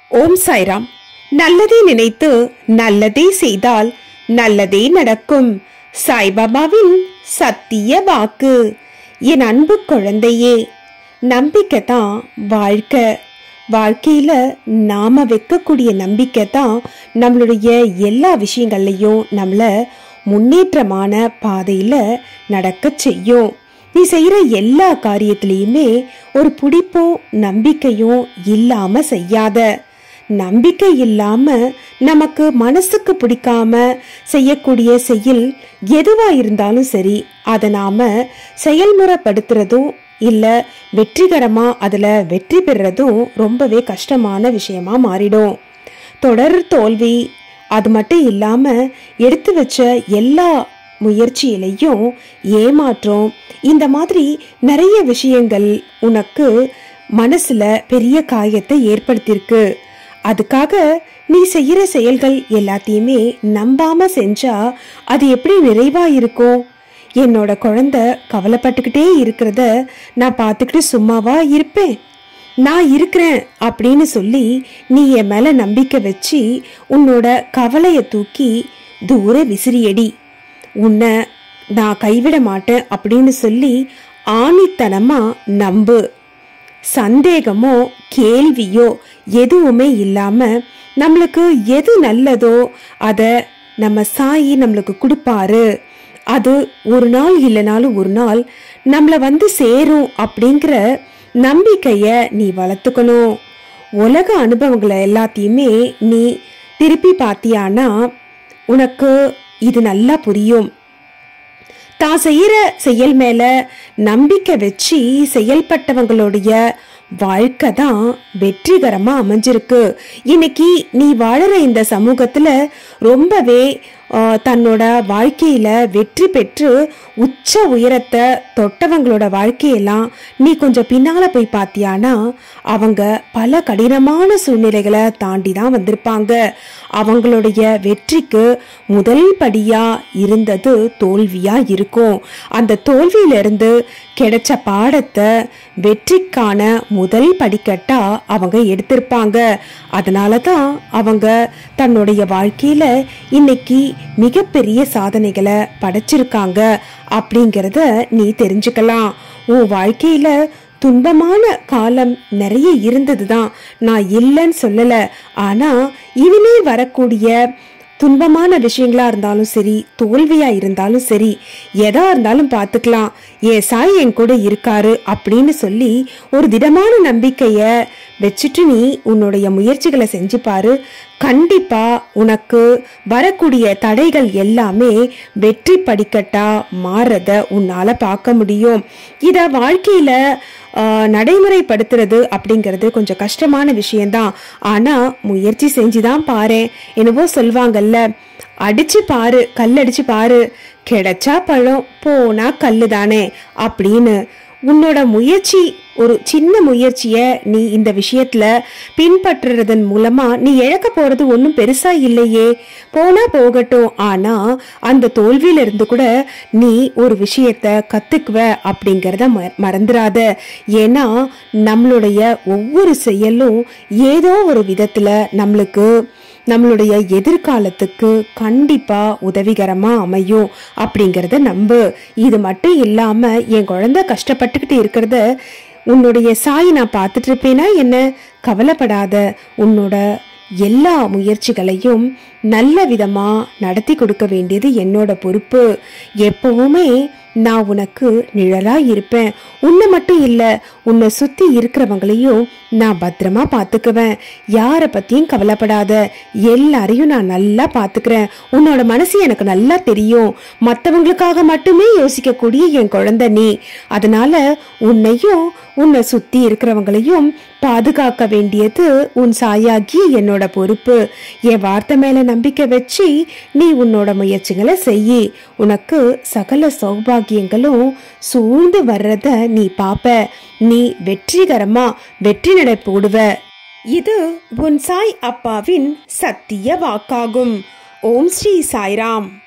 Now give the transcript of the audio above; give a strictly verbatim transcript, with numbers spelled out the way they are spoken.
ஓம் சாய்ராம். நல்லதே நினைத்து நல்லதே செய்தால் நல்லதே நடக்கும். சாய்பாபாவின் சத்திய வாக்கு. என் அன்பு குழந்தையே, நம்பிக்கை தான் வாழ்க்கை. வாழ்க்கையில நாம வைக்கக்கூடிய நம்பிக்கை தான் நம்மளுடைய எல்லா விஷயங்கள்லையும் நம்மள முன்னேற்றமான பாதையில நடக்க செய்யும். நீ செய்யற எல்லா காரியத்திலையுமே ஒரு பிடிப்பும் நம்பிக்கையும் இல்லாம செய்யாத. நம்பிக்கை இல்லாம நமக்கு மனசுக்கு பிடிக்காம செய்யக்கூடிய செயல் எதுவா இருந்தாலும் சரி, அதை நாம செயல்முறைப்படுத்துறதும் இல்ல வெற்றிகரமா அதுல வெற்றி பெறதும் ரொம்பவே கஷ்டமான விஷயமா மாறிடும். தொடர் தோல்வி, அது மட்டும் இல்லாம எடுத்து வச்ச எல்லா முயற்சியிலையும் ஏமாற்றம், இந்த மாதிரி நிறைய விஷயங்கள் உனக்கு மனசுல பெரிய காயத்தை ஏற்படுத்தியிருக்கு. அதுக்காக நீ செய்யற செயல்கள் எல்லாத்தையுமே நம்பாம செஞ்சா அது எப்படி நிறைவா இருக்கும்? என்னோட குழந்தை கவலைப்பட்டுக்கிட்டே இருக்கிறத நான் பார்த்துக்கிட்டு சும்மாவா இருப்பேன்? நான் இருக்கிறேன் அப்படின்னு சொல்லி நீ என் மேல நம்பிக்கை வச்சு உன்னோட கவலையை தூக்கி தூர விசிறியடி. உன்னை நான் கைவிட மாட்டேன் அப்படின்னு சொல்லி ஆணித்தனமா நம்பு. சந்தேகமோ கேள்வியோ எதுவுமே இல்லாம நம்மளுக்கு எது நல்லதோ அதை நம்ம சாயி நம்மளுக்கு கொடுப்பாரு. அது ஒரு நாள் இல்லைனாலும் ஒரு நாள் நம்மளை வந்து சேரும் அப்படிங்கிற நம்பிக்கைய நீ வளர்த்துக்கணும். உலக அனுபவங்களை எல்லாத்தையுமே நீ திருப்பி பார்த்தியானா உனக்கு இது நல்லா புரியும். தான் செய்யற செயல் மேல நம்பிக்கை வச்சு செயல்பட்டவங்களுடைய வாழ்க்கை தான் வெற்றிகரமா அமைஞ்சிருக்கு. இன்னைக்கு நீ வாழற இந்த சமூகத்துல ரொம்பவே தன்னோட வாழ்க்கையில வெற்றி பெற்று உச்ச உயரத்தை தொட்டவங்களோட வாழ்க்கையெல்லாம் நீ கொஞ்சம் பின்னால போய் பார்த்தியானா அவங்க பல கடினமான சூழ்நிலைகளை தாண்டி தான் வந்திருப்பாங்க. அவங்களுடைய வெற்றிக்கு முதல் படியா இருந்தது தோல்வியா இருக்கும். அந்த தோல்வியில இருந்து கிடைச்ச பாடத்தை வெற்றிக்கான முதல் படிக்கட்டா அவங்க எடுத்திருப்பாங்க. அதனாலதான் அவங்க தன்னுடைய வாழ்க்கையில இன்னைக்கு மிகப்பெரிய சாதனைகளை படைச்சிருக்காங்க அப்படிங்கிறத நீ தெரிஞ்சுக்கலாம். உன் வாழ்க்கையில துன்பமான காலம் நிறைய இருந்ததுதான், நான் இல்லைன்னு சொல்லல. ஆனா இனிமேல் வரக்கூடிய துன்பமான விஷயங்களா இருந்தாலும் சரி, தோல்வியா இருந்தாலும் சரி, எதா இருந்தாலும் பார்த்துக்கலாம், என் சாய் என் கூட இருக்காரு அப்படின்னு சொல்லி ஒரு திடமான நம்பிக்கைய வச்சுட்டு நீ உன்னுடைய முயற்சிகளை செஞ்சு பாரு. கண்டிப்பா உனக்கு வரக்கூடிய தடைகள் எல்லாமே வெற்றி படிக்கட்டா மாறத உன்னால பார்க்க முடியும். இத வாழ்க்கையில நடைமுறைப்படுத்துறது அப்படிங்கிறது கொஞ்சம் கஷ்டமான விஷயம்தான். ஆனா முயற்சி செஞ்சுதான் பாரு. என்னவோ சொல்வாங்கல்ல, அடிச்சு பாரு, கல்லடிச்சு பாரு, கிடைச்சா பழம், போனா கல்லு தானே அப்படின்னு. உன்னோட முயற்சி, ஒரு சின்ன முயற்சிய நீ இந்த விஷயத்துல பின்பற்றுறதன் மூலமா நீ இழக்க போறது ஒன்றும் பெருசா இல்லையே, போனா போகட்டும். ஆனா அந்த தோல்வியில இருந்து கூட நீ ஒரு விஷயத்த கத்துக்குவ அப்படிங்கிறத மறந்துடாத. ஏன்னா நம்மளுடைய ஒவ்வொரு செயலும் ஏதோ ஒரு விதத்துல நம்மளுக்கு நம்மளுடைய எதிர்காலத்துக்கு கண்டிப்பா உதவிகரமா அமையும் அப்படிங்கறத நம்பு. இது மட்டும் இல்லாம என் குழந்தை கஷ்டப்பட்டுக்கிட்டு இருக்கிறத உன்னுடைய சாய் நான் பார்த்துட்டு இருப்பேனா என்ன? கவலைப்படாத. உன்னோட எல்லா முயற்சிகளையும் நல்ல விதமா நடத்தி கொடுக்க வேண்டியது என்னோட பொறுப்பு. எப்பவுமே நான் உனக்கு நிழலா இருப்பேன். உன்னை மட்டும் இல்ல, உன்னை சுத்தி இருக்கிறவங்களையும் நான் பத்திரமா பாத்துக்குவேன். யார பத்தியும் கவலைப்படாத, எல்லாரையும் நான் நல்லா பாத்துக்கிறேன். உன்னோட மனசு எனக்கு நல்லா தெரியும். மற்றவங்களுக்காக மட்டுமே யோசிக்க கூடிய என் குழந்தை நீ. அதனால உன்னையும் உன்னை சுத்தி இருக்கிறவங்களையும் பாதுகாக்க வேண்டியது உன் சாயாகி என்னோட பொறுப்பு. என் வார்த்தை மேல நம்பிக்கை வச்சு நீ உன்னோட முயற்சிகளை செய்யி. உனக்கு சகல சௌபாகியங்களும் சூழ்ந்து வர்றத நீ பாப்ப. நீ வெற்றிகரமா வெற்றி நடை போடுவ. இது உன் சாய் அப்பாவின் சத்திய வாக்காகும். ஓம் ஸ்ரீ சாய்ராம்.